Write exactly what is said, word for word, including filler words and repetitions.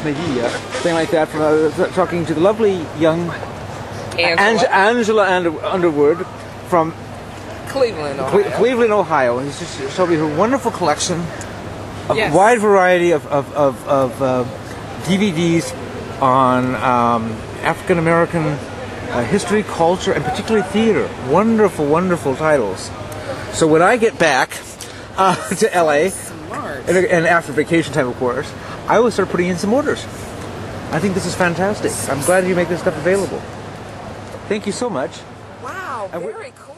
Mejia, something like that, from uh, talking to the lovely young Angela, Ang Angela Underwood from Cleveland, Ohio. Cle Cleveland, Ohio. He's just showed me her wonderful collection of Yes. a wide variety of, of, of, of uh, D V Ds on um, African American uh, history, culture, and particularly theater. Wonderful, wonderful titles. So when I get back uh, to L A, Smart. and, and after vacation time, of course, I will start putting in some orders. I think this is fantastic. I'm glad you make this stuff available. Thank you so much. Wow, very cool.